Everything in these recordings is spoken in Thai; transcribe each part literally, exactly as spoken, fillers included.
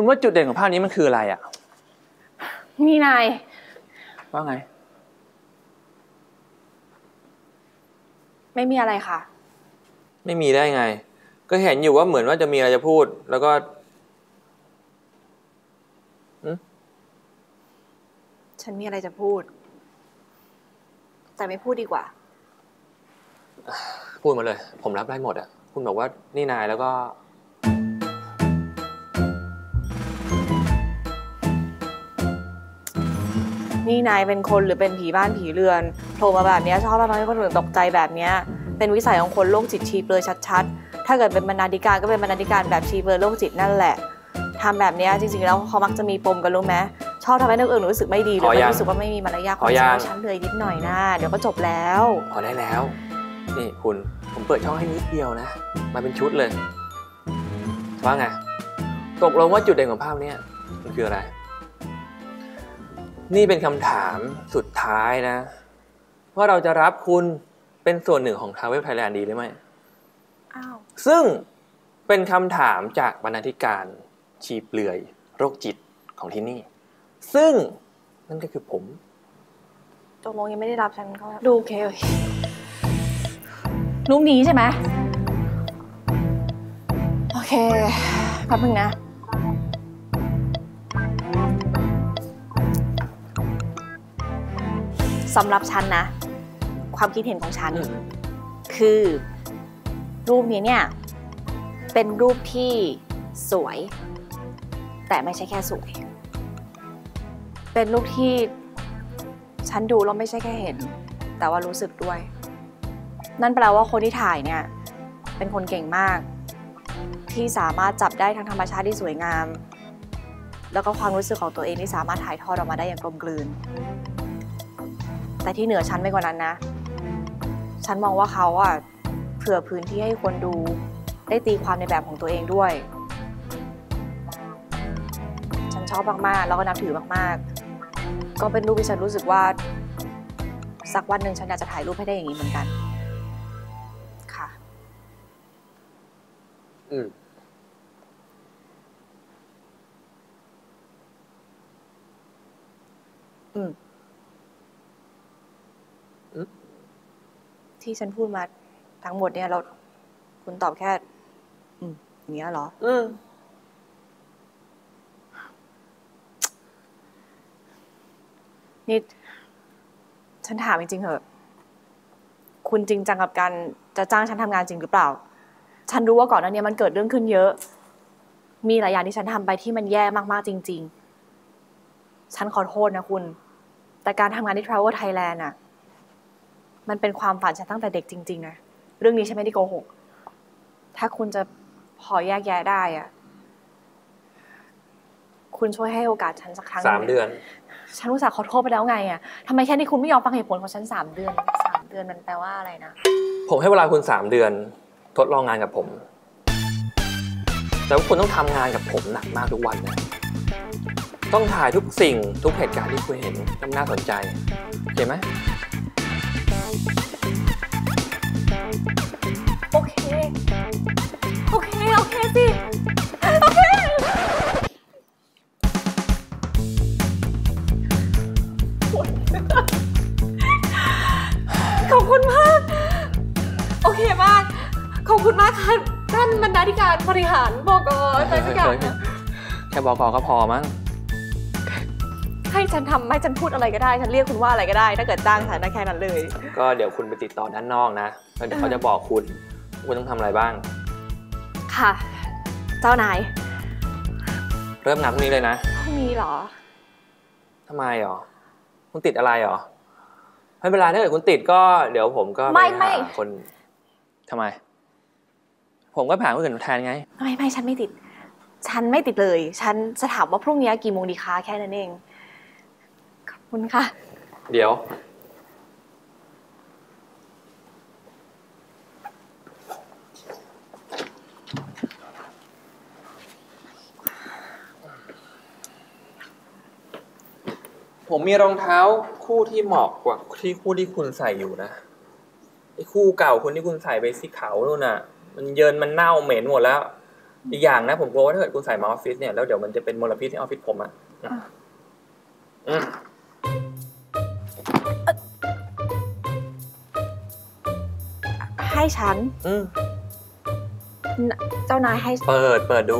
คุณว่าจุดเด่นของภาพนี้มันคืออะไรอ่ะนี่นายว่าไงไม่มีอะไรค่ะไม่มีได้ไงก็เห็นอยู่ว่าเหมือนว่าจะมีอะไรจะพูดแล้วก็ฉันมีอะไรจะพูดแต่ไม่พูดดีกว่าพูดมาเลยผมรับได้หมดอ่ะคุณบอกว่านี่นายแล้วก็นี่นายเป็นคนหรือเป็นผีบ้านผีเรือนโผล่มาแบบนี้ชอบทำให้คนอื่นตกใจแบบนี้เป็นวิสัยของคนโรคจิตชีเปลือยชัดๆถ้าเกิดเป็นบรรณาธิการก็เป็นบรรณาธิการแบบชีเปลือยโรคจิตนั่นแหละทำแบบนี้จริงๆแล้วเขามักจะมีปมกันรู้ไหมชอบทำให้นักอื่นรู้สึกไม่ดีหรือไม่รู้สึกว่าไม่มีมารยาทของฉันเลยนิดหน่อยนะเดี๋ยวก็จบแล้วพอได้แล้วนี่คุณผมเปิดช่องให้นิดเดียวนะมาเป็นชุดเลยว่าไงตกลงว่าจุดเด่นของภาพนี้มันคืออะไรนี่เป็นคำถามสุดท้ายนะว่าเราจะรับคุณเป็นส่วนหนึ่งของ Travel Thailand ดีหรือไม่อ้าวซึ่งเป็นคำถามจากบรรณาธิการชีเปลือยโรคจิตของที่นี่ซึ่งนั่นก็คือผมตกลงยังไม่ได้รับฉันก็ดูโอเครูปนี้ใช่ไหมโอเคแป๊บนึงนะสำหรับฉันนะความคิดเห็นของฉันคือรูปนี้เนี่ยเป็นรูปที่สวยแต่ไม่ใช่แค่สวยเป็นรูปที่ฉันดูแล้วไม่ใช่แค่เห็นแต่ว่ารู้สึกด้วยนั่นแปลว่าคนที่ถ่ายเนี่ยเป็นคนเก่งมากที่สามารถจับได้ทั้งธรรมชาติที่สวยงามแล้วก็ความรู้สึกของตัวเองที่สามารถถ่ายทอดออกมาได้อย่างกลมกลืนแต่ที่เหนือชั้นไปกว่านั้นนะฉันมองว่าเขาอะเผื่อพื้นที่ให้คนดูได้ตีความในแบบของตัวเองด้วยฉันชอบมากๆแล้วก็นับถือมากๆก็เป็นรูปที่ฉันรู้สึกว่าสักวันหนึ่งฉันอยากจะถ่ายรูปให้ได้อย่างนี้เหมือนกันค่ะอืมอืมที่ฉันพูดมาทั้งหมดเนี่ยเราคุณตอบแค่อืมอย่างเงี้ยเหรออืมนี่ฉันถามจริงๆเหอะคุณจริงจังกับการจะจ้างฉันทำงานจริงหรือเปล่าฉันรู้ว่าก่อนหน้านี้มันเกิดเรื่องขึ้นเยอะมีหลายอย่างที่ฉันทำไปที่มันแย่มากๆจริงๆฉันขอโทษนะคุณแต่การทำงานที่ Travel Thailand อะมันเป็นความฝันฉันตั้งแต่เด็กจริงๆนะเรื่องนี้ฉันไม่ได้โกหกถ้าคุณจะพอแยกแยะได้อะคุณช่วยให้โอกาสฉันสักครั้งสามเดือนฉันอุตส่าห์ขอโทษไปแล้วไงอ่ะทำไมแค่นี้คุณไม่ยอมฟังเหตุผลของฉันสามเดือนสามเดือนมันแปลว่าอะไรนะผมให้เวลาคุณสามเดือนทดลองงานกับผมแต่ว่าคุณต้องทำงานกับผมหนักมากทุกวันนะต้องถ่ายทุกสิ่งทุกเหตุการณ์ที่คุณเห็นมันน่าสนใจเห็นไหมโอเคโอเคโอเคสิโอเคขอบคุณมากโอเคมากขอบคุณมากค่ะท่านบรรณาธิการบริหารบก.อะไรสักอย่างแค่บก.ก็พอมั้งให้ฉันทำให้ฉันพูดอะไรก็ได้ฉันเรียกคุณว่าอะไรก็ได้ถ้าเกิดจ้างฉันได้แค่นั้นเลยก็เดี๋ยวคุณไปติดต่อด้านนอกนะแล้วเดี๋ยวเขาจะบอกคุณคุณต้องทำอะไรบ้างค่ะเจ้านายเริ่มงานพรุ่งนี้เลยนะพรุ่งนี้เหรอทำไมหรอคุณติดอะไรหรอไม่เป็นไรถ้าเกิดคุณติดก็เดี๋ยวผมก็ไปหาคนทำไมผมก็ผ่านคนอื่นแทนไงไม่ไม่ฉันไม่ติดฉันไม่ติดเลยฉันจะถามว่าพรุ่งนี้กี่โมงดีคะแค่นั้นเองขอบคุณค่ะเดี๋ยวผมมีรองเท้าคู่ที่เหมาะกว่าที่คู่ที่คุณใส่อยู่นะไอ้คู่เก่าคุณที่คุณใส่ไปสีขาวนู่นน่ะมันเยินมันเน่าเหม็นหมดแล้วอีกอย่างนะผมกลัวว่าถ้าเกิดคุณใส่มาออฟฟิศเนี่ยแล้วเดี๋ยวมันจะเป็นมลพิษในออฟฟิศผมอ่ะอืมให้ฉันอืมเจ้านายให้เปิดเปิดดู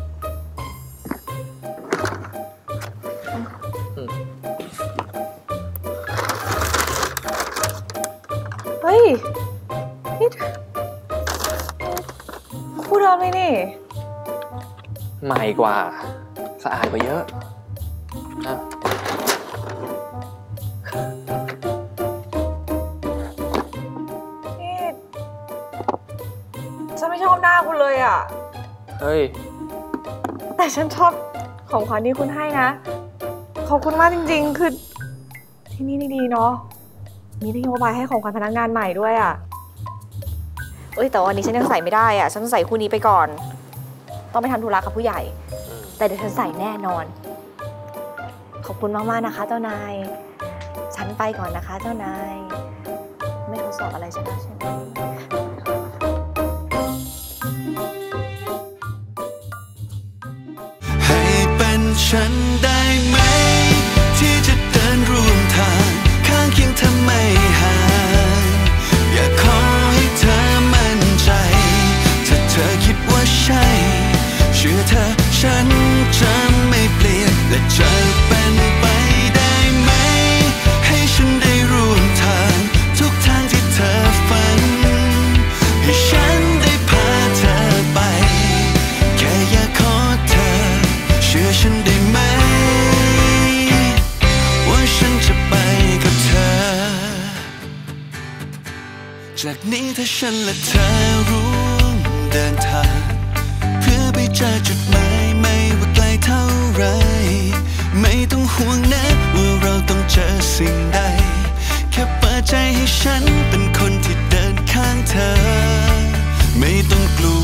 อืมเฮ้ยนี่คู่เดิมเลยนี่ใหม่กว่าสะอาดกว่าเยอะอ่ะนี่ฉันไม่ชอบหน้าคุณเลยอ่ะเฮ้ยแต่ฉันชอบของขวัญที่คุณให้นะ ขอบคุณมากจริงๆ คือที่นี่นี่ดีเนาะ มีนโยบายให้ของขวัญพนักงานใหม่ด้วยอ่ะ เอ้ยแต่วันนี้ฉันยังใส่ไม่ได้อ่ะ ฉันใส่คู่นี้ไปก่อน ต้องไปทำธุระกับผู้ใหญ่ แต่เดี๋ยวฉันใส่แน่นอน ขอบคุณมากๆนะคะ เจ้านาย ฉันไปก่อนนะคะ เจ้านาย ไม่ทดสอบอะไรฉันแล้วใช่ไหมให้เป็นฉันได้ไหมที่จะเดินร่วมทางข้างเคียงเธอไม่ห่างอยากขอให้เธอมั่นใจถ้าเธอคิดว่าใช่เชื่อเธอฉันจะไม่เปลี่ยนและจะเป็นไปได้ไหมให้ฉันได้ร่วมทางทุกทางที่เธอฝันให้ฉันได้พาเธอไปแค่อยากขอเธอเชื่อฉันได้ไหมว่าฉันจะไปกับเธอจากนี้ถ้าฉันและเธอร่วมเดินทางเพื่อไปเจอจุดหมายไม่ว่าไกลเท่าไรไม่ต้องห่วงนะว่าเราต้องเจอสิ่งใดแค่เปิดใจให้ฉันเป็นคนที่เดินข้างเธอไม่ต้องกลัว